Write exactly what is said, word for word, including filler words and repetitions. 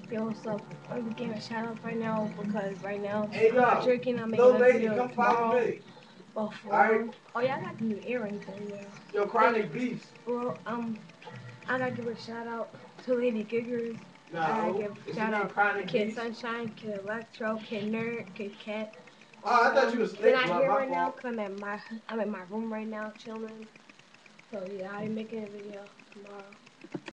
Yo, what's up? I'm getting a shout out right now because right now Hey, I'm not yo, drinking. I'm making little a lady, video come follow tomorrow. me. All right, Before, oh yeah, I got the new earrings in there. yo, But chronic beefs. bro, um, I gotta give a shout out to Lady Giggers. I gotta No, give a is your shout name out Chronic Kid Beefs? Sunshine, Kid Electro, Kid Nerd, Kid Cat. Oh, I thought you Um, was they're Snake not Blood. here My right now fault. because I'm at my I'm at my room right now chilling. So yeah, I'll be making a video tomorrow.